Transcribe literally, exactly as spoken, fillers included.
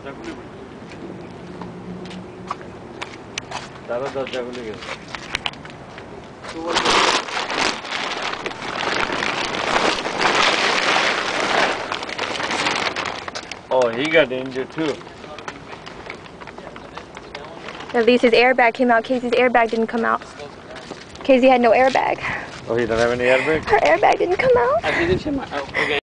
তারা দরজা খুলে গেছে। Oh, he got injured too. At least his airbag came out. Casey's airbag didn't come out. Casey had no airbag. Oh, he doesn't have any airbag? Her airbag didn't come out. I didn't.